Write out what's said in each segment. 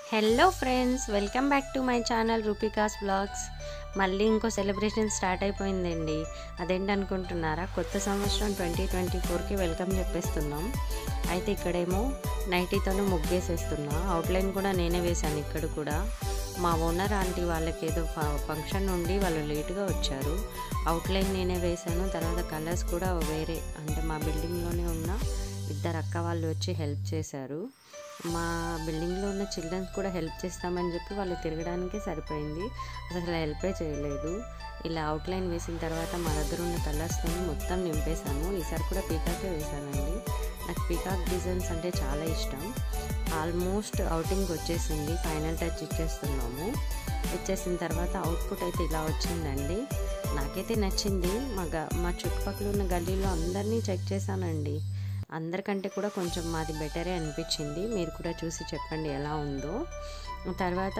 Hello friends, welcome back to my channel Rupika's blogs. మళ్ళీ ఇంకో celebration start అయిపోయిందండి. అదేంటనుకుంటున్నారా? కొత్త సంవత్సరం 2024కి వెల్కమ్ చెప్పేస్తున్నాం. అయితే ఇక్కడేమో నైటీతోనే ముగ్గేసేస్తున్నా. అవుట్లైన్ కూడా నేనే వేశాను. ఇక్కడ కూడా మా ఓనర్ ఆంటీ వాళ్ళకి ఏదో ఫంక్షన్ నుండి వాళ్ళు లేట్గా వచ్చారు. అవుట్లైన్ నేనే వేశాను. తర్వాత కలర్స్ కూడా వేరే, అంటే మా బిల్డింగ్లోనే ఉన్న ఇద్దరు అక్క వాళ్ళు వచ్చి హెల్ప్ చేశారు. మా బిల్డింగ్లో ఉన్న చిల్డ్రన్స్ కూడా హెల్ప్ చేస్తామని చెప్పి వాళ్ళు తిరగడానికే సరిపోయింది. అసలు హెల్పే చేయలేదు. ఇలా అవుట్లైన్ వేసిన తర్వాత మా దగ్గర ఉన్న కలర్స్తో మొత్తం నింపేశాము. ఈసారి కూడా పీకాకే వేశానండి. నాకు పీకాక్ డిజైన్స్ అంటే చాలా ఇష్టం. ఆల్మోస్ట్ అవుటింగ్ వచ్చేసింది. ఫైనల్ టచ్ ఇచ్చేస్తున్నాము. ఇచ్చేసిన తర్వాత అవుట్పుట్ అయితే ఇలా వచ్చిందండి. నాకైతే నచ్చింది. మా చుట్టుపక్కల ఉన్న గల్లీలో అందరినీ చెక్ చేశానండి. అందరికంటే కూడా కొంచెం మాది బెటరే అనిపించింది. మీరు కూడా చూసి చెప్పండి ఎలా ఉందో. తర్వాత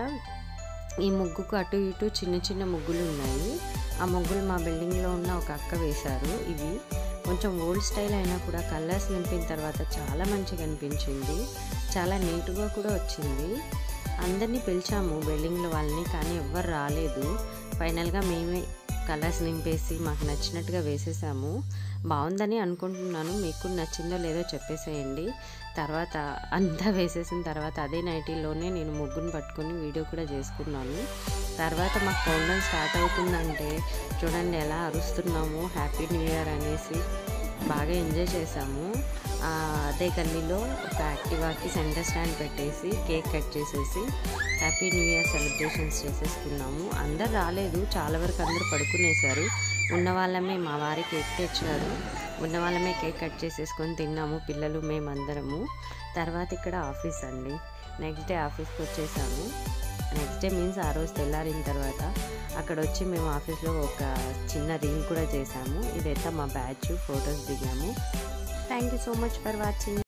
ఈ ముగ్గుకు అటు ఇటు చిన్న చిన్న ముగ్గులు ఉన్నాయి. ఆ ముగ్గులు మా బిల్డింగ్లో ఉన్న ఒక అక్క వేశారు. ఇవి కొంచెం ఓల్డ్ స్టైల్ అయినా కూడా కలర్స్ నింపిన తర్వాత చాలా మంచిగా అనిపించింది. చాలా నీట్గా కూడా వచ్చింది. అందరినీ పిలిచాము బిల్డింగ్లో వాళ్ళని, కానీ ఎవ్వరు రాలేదు. ఫైనల్గా మేమే కలర్స్ నింపేసి మాకు నచ్చినట్టుగా వేసేసాము. బాగుందని అనుకుంటున్నాను. మీకు నచ్చిందో లేదో చెప్పేసేయండి. తర్వాత అంతా వేసేసిన తర్వాత అదే నైటీలోనే నేను ముగ్గుని పట్టుకొని వీడియో కూడా చేసుకున్నాను. తర్వాత మాకు కౌంట్డౌన్ స్టార్ట్ అవుతుందంటే చూడండి ఎలా అరుస్తున్నాము హ్యాపీ న్యూ ఇయర్ అనేసి. బాగా ఎంజాయ్ చేసాము. అదే గల్లీలో ఒక యాక్టివాకి సెంటర్ స్టాండ్ పెట్టేసి కేక్ కట్ చేసేసి హ్యాపీ న్యూ ఇయర్ సెలబ్రేషన్స్ చేసేసుకున్నాము. అందరు రాలేదు, చాలా వరకు అందరూ పడుకునేశారు. ఉన్న వాళ్ళమే, మా వారి కేక్ తెచ్చారు, ఉన్న వాళ్ళమే కేక్ కట్ చేసేసుకొని తిన్నాము, పిల్లలు మేమందరము. తర్వాత ఇక్కడ ఆఫీస్ అండి. నెక్స్ట్ డే ఆఫీస్కి వచ్చేసాము. నెక్స్ట్ డే మీన్స్ ఆ రోజు తెల్లారిన తర్వాత అక్కడ వచ్చి మేము ఆఫీస్లో ఒక చిన్న రీల్ కూడా చేసాము. ఇదైతే మా బ్యాచ్ ఫొటోస్ దిగాము. Thank you so much for watching.